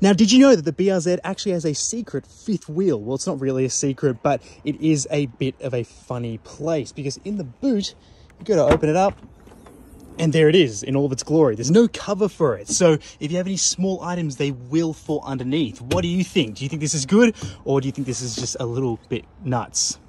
Now, did you know that the BRZ actually has a secret fifth wheel? Well, it's not really a secret, but it is a bit of a funny place, because in the boot, you got to open it up, and there it is in all of its glory. There's no cover for it. So if you have any small items, they will fall underneath. What do you think? Do you think this is good, or do you think this is just a little bit nuts?